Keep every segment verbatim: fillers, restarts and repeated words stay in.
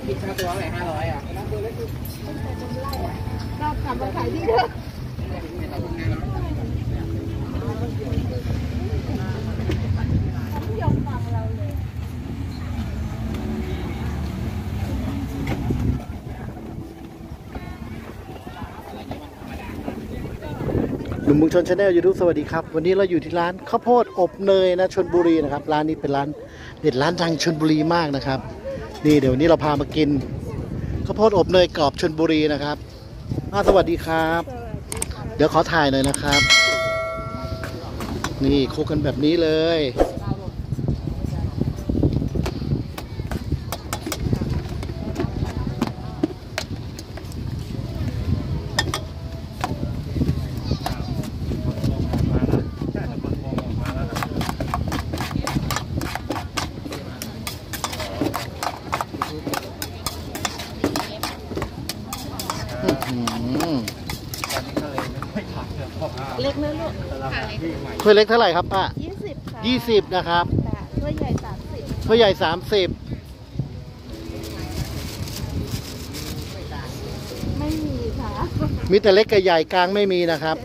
คิดค่าตัวอะไรห้าร้อยอ่ะเราทำมาขายที่เถอะยอมฟังเราเลยหนุ่มเมืองชนชาแนลยูทูบสวัสดีครับวันนี้เราอยู่ที่ร้านข้าวโพดอบเนยนะชลบุรีนะครับร้านนี้เป็นร้านเด็ดร้านดังชลบุรีมากนะครับนี่เดี๋ยววันนี้เราพามากินข้าวโพดอบเนยกรอบชลบุรีนะครับสวัสดีครับเดี๋ยวขอถ่ายหน่อยนะครับนี่คลุกกันแบบนี้เลยเล็กนะลูกถ้วยเล็กเท่าไหร่ครับป้ายี่สิบค่ะยี่สิบนะครับถ้วยใหญ่สามสิบถ้วยใหญ่สามสิบไม่มีค่ะมีแต่เล็กกับใหญ่กลางไม่มีนะครับ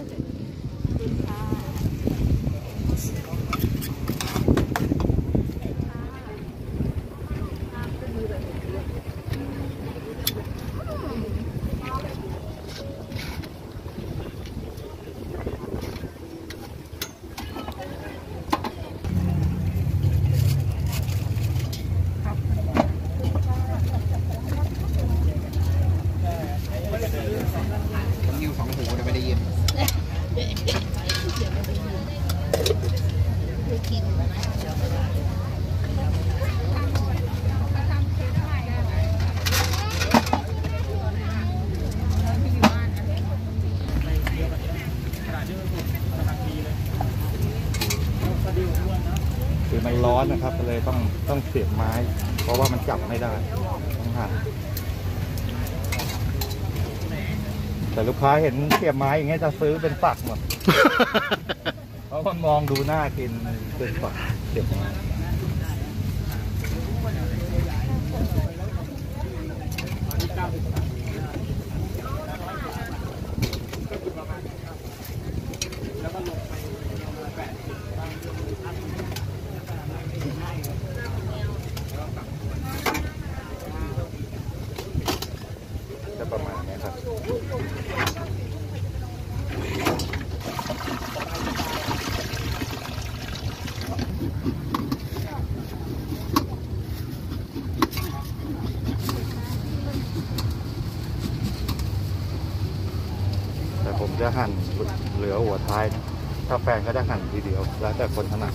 คือมันร้อนนะครับก็เลยต้องต้องเสียบไม้เพราะว่ามันจับไม่ได้ต้องหั่นแต่ลูกค้าเห็นเสียบไม้อย่างเงี้ยจะซื้อเป็นฝักหมด เพราะมันมองดูน่ากินเป็นฝักเสียบไม้ประมาณนี้ครับแต่ผมจะหั่นเหลือหัวท้ายนะถ้าแฟนก็จะหั่นทีเดียวแล้วแต่คนถนัด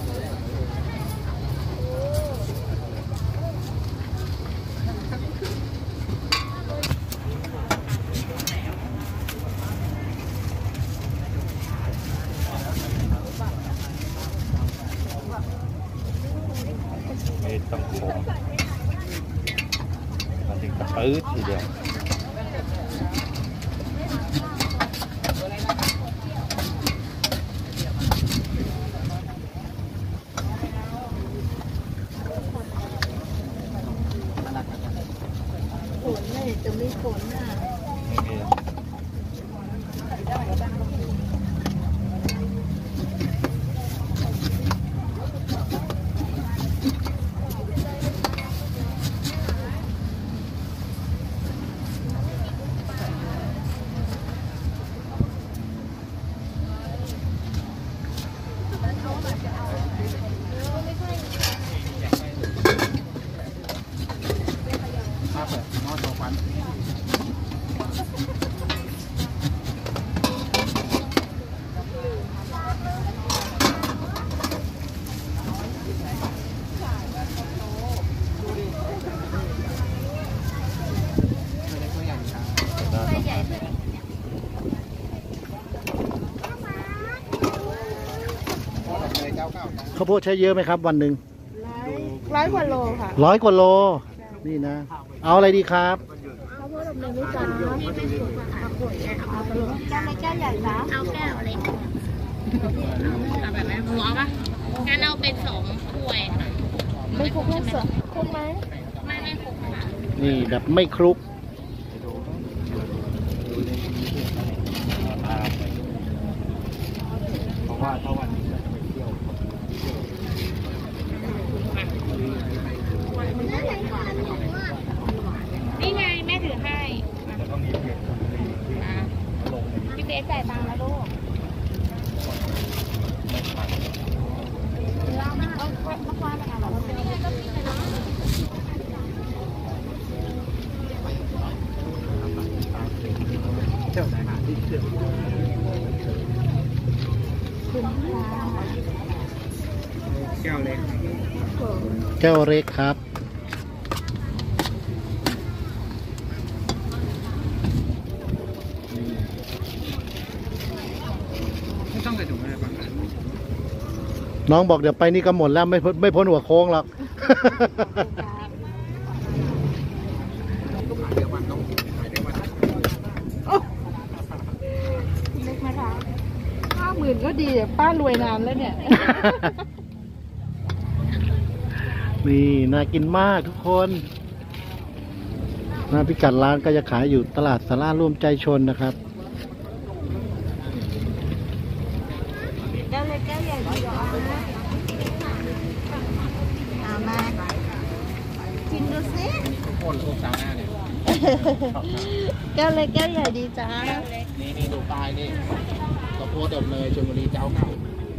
ไม่ต้องคมมันถึงจะปื๊ดทีเดียวฝนเลยจะไม่ฝนอ่ะไม่มีข้าวโพดใช้เยอะไหมครับวันหนึ่งร้อยกว่าโลค่ะร้อยกว่าโลนี่นะเอาอะไรดีครับข้าวโพดอบเนยไม่จานนะนี่เป็นสูตรผักขวดเอาไปเลยแก้วเล็กแก้วใหญ่นะเอาแก้วเล็กเอาแบบไหนหัวปะงั้นเอาเป็นสองถ้วยค่ะไม่ครบสองครบไหมไม่ไม่ครบค่ะนี่แบบไม่คลุกเพราะว่าถ้าวันนี้จะไปเที่ยวนี่ไงแม่ถือให้แล้วก็มีเพจลงพี่เบสจ่ายตังค์แล้วลูกเราเอาควายมาเอาเราเป็นยังไงก็มีนะเที่ยวไหนมาที่เที่ยวแก้วเล็กแก้วเล็กครับไม่ต้องใส่ถุงอะไรบ้างน้องบอกเดี๋ยวไปนี่ก็หมดแล้วไม่ไม่พ้นหัวโค้งหรอกเล็กไหมคะห้าหมื่นก็ดีแต่ป้ารวยนานแล้วเนี่ยนี่น่ากินมากทุกคนนะพิกัดร้านก็จะขายอยู่ตลาดสาราร่วมใจชนนะครับแก้วเล็กแก้วใหญ่ดีกว่าเอามากินดูสิคนลูกสาวหน้าเนี่ยแก้วเล็กแก้วใหญ่ดีจ้านี่นี่ดูป้ายนี่ข้าวโพดอบเนยชลบุรีเจ้าเก่า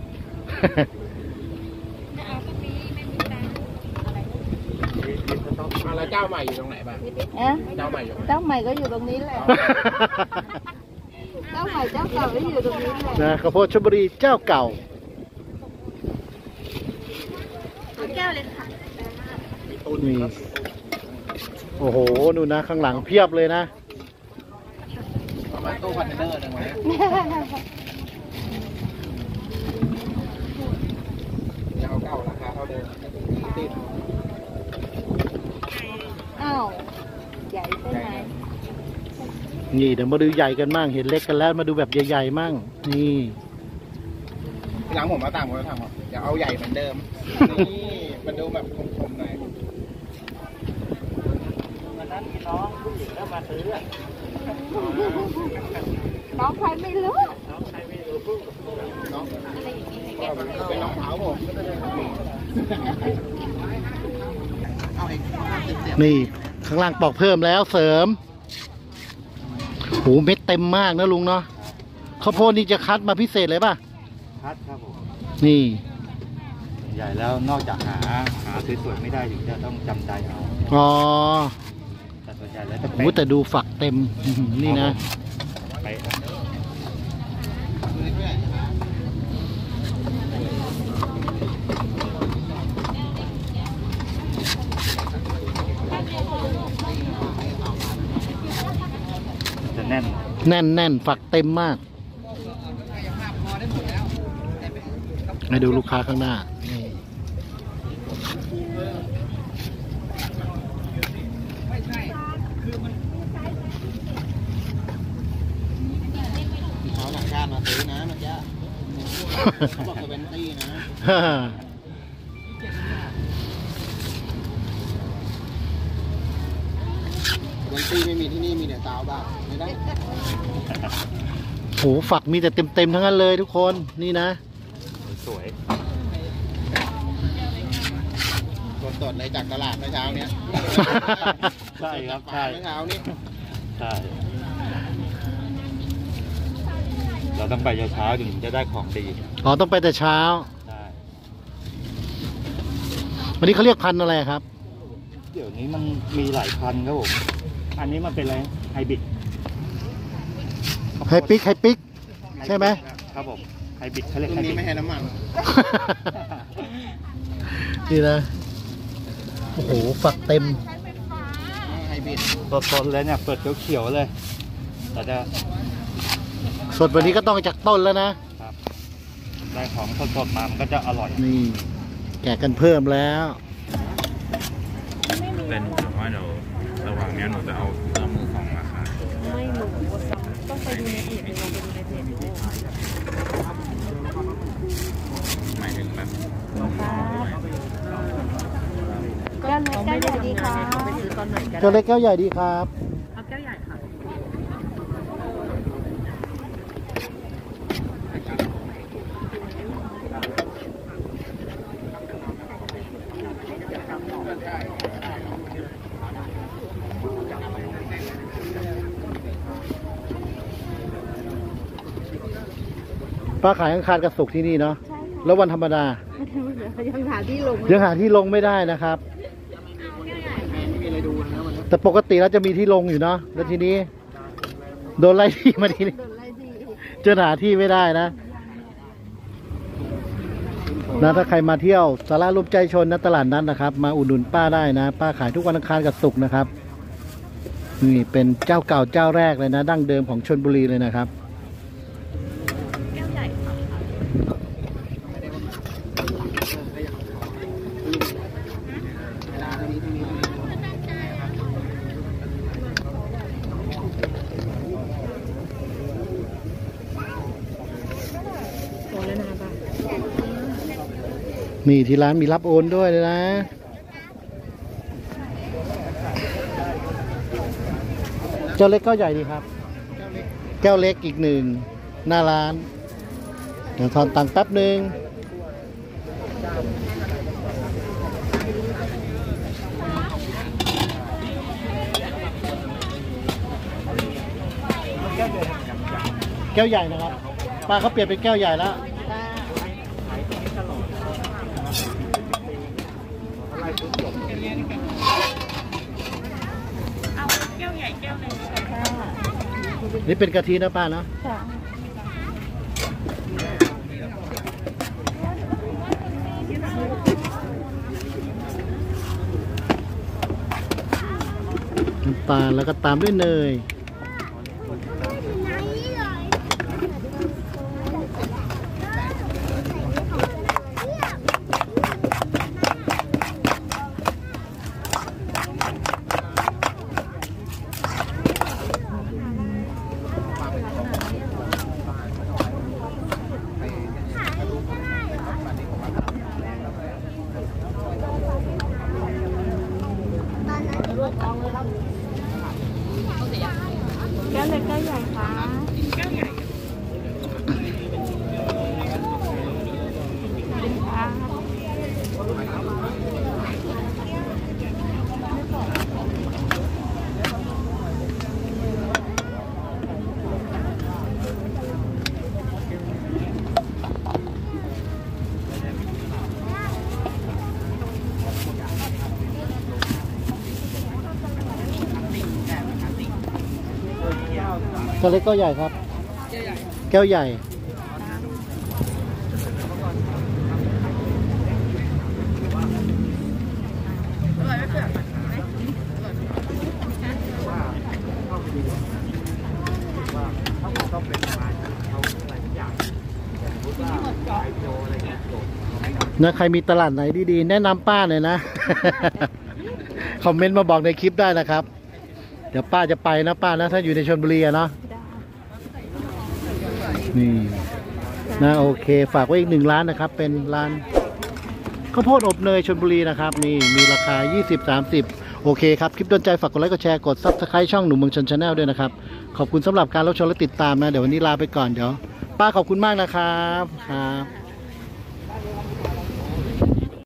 ไม่เอาก็มีไม่มีตังค์อะไรเจ้าใหม่อยู่ตรงไหนบ้างเจ้าใหม่อยู่เจ้าใหม่ก็อยู่ตรงนี้แหละเจ้าใหม่เจ้าเก่าก็อยู่ตรงนี้แหละนะข้าวโพดชลบุรีเจ้าเก่าแก้วเลยค่ะนี่โอ้โหดูนะข้างหลังเพียบเลยนะประมาณตู้คอนเทนเนอร์นึงไหมเจ้าเก่าราคาเท่าเดิมติดอ้าวใหญ่ใช่ไหมนี่เดี๋ยวมาดูใหญ่กันมั่งเห็นเล็กกันแล้วมาดูแบบใหญ่ๆมั่งนี่ที่หลังผมมาต่างคนละทางเดี๋ยวเอาใหญ่เหมือนเดิมนี่มันดูแบบคมๆหน่อยวันนั้นมีน้องผู้หญิงเข้ามาซื้อน้องใครไม่รู้น้องใครไม่รู้น้องเป็นน้องสาวผมนี่ข้างล่างปอกเพิ่มแล้วเสริมโหเม็ดเต็มมากนะลุงเนาะข้าวโพดนี่จะคัดมาพิเศษเลยป่ะคัดครับผมนี่ใหญ่แล้วนอกจากหาหาสวยๆไม่ได้ถึงจะต้องจำใจเอาอ๋อแต่ส่วนใหญ่แล้วจะโอ้แต่ดูฝักเต็มนี่นะจะแน่นแน่นแน่นฝักเต็มมากให้ดูลูกค้าข้างหน้าเขาหลังการมาซื้อนะเมื่อกี้เขาบอกจะเป็นตี้นะเป็นตี้ไม่มีที่นี่มีแต่ตาวบ้างไม่ได้โหฝักมีแต่เต็มๆทั้งนั้นเลยทุกคนนี่นะสวยสดๆเลยจากตลาดเมื่อเช้าเนี้ยใช่ครับใช่เมื่อเช้านี้ใช่เราต้องไปเช้าถึงจะได้ของดีอ๋อต้องไปแต่เช้าใช่วันนี้เขาเรียกพันธุ์อะไรครับเดี๋ยวนี้มันมีหลายพันธุ์ครับผมอันนี้มันเป็นอะไรไฮบริดไฮปิกไฮปิกใช่ไหมครับผมไฮบริดเขาเรียกไฮบริดไม่ให้น้ำมันนี่นะโอ้โหฝักเต็มไฮบริดสดๆเลยเนี่ยเปิดเขียวๆเลยแต่จะสดวันนี้ก็ต้องจากต้นแล้วนะครับได้ของสดๆมามันก็จะอร่อยนี่แกะกันเพิ่มแล้วแต่หนูจะว่าเดี๋ยวระหว่างนี้หนูจะเอาเนื้อมือของมาขายไม่หนูต้องไปดูในเพจหนูไปดูในเพจหนูหมายถึงแบบก็แก้วเล็กแก้วใหญ่ดีค่ะแก้วเล็กแก้วใหญ่ดีครับเอาแก้วใหญ่ค่ะป้าขายอังคารกับศุกร์ที่นี่เนาะแล้ววันธรรมดายังหาที่ลงยังหาที่ลงไม่ได้นะครับ แต่ปกติแล้วจะมีที่ลงอยู่เนาะแล้วทีนี้โดนไล่ที่มาทีนี้จะหาที่ไม่ได้นะนะถ้าใครมาเที่ยวสาระร่วมใจชนนะตลาดนั้นนะครับ มาอุดหนุนป้าได้นะ ป้าขายทุกวันอังคารกับศุกร์นะครับนี่เป็นเจ้าเก่าเจ้าแรกเลยนะ ดั้งเดิมของชลบุรีเลยนะครับนี่ที่ร้านมีรับโอนด้วยเลยนะเจ้าเล็กก็ใหญ่ดีครับแก้วเล็กอีกหนึ่งหน้าร้านเดี๋ยวทอนตังค์แป๊บหนึ่งแก้วใหญ่นะครับป้าเขาเปลี่ยนเป็นแก้วใหญ่แล้วนี่เป็นกะทินะป้าเนาะน้ำตาลแล้วก็ตามด้วยเนยแก้วเล็กแก้วใหญ่ค่ะแก้วใหญ่แก้วเล็กก็ใหญ่ครับแก้วใหญ่นะใครมีตลาดไหนดีๆแนะนำป้าหน่อยนะ คอมเมนต์มาบอกในคลิปได้นะครับเดี๋ยวป้าจะไปนะป้านะถ้าอยู่ในชลบุรีอะเนาะนี่นะโอเคฝากไว้อีกหนึ่งร้านนะครับเป็นร้านข้าวโพดอบเนยชลบุรีนะครับนี่มีราคา ยี่สิบ สามสิบ โอเคครับคลิปโดนใจฝากกดไลค์กดแชร์กด ซับสไครบ์ ช่องหนุ่มเมืองชนชาแนลด้วยนะครับขอบคุณสำหรับการรับชมและติดตามนะเดี๋ยววันนี้ลาไปก่อนเดี๋ยวป้าขอบคุณมากนะครับครับ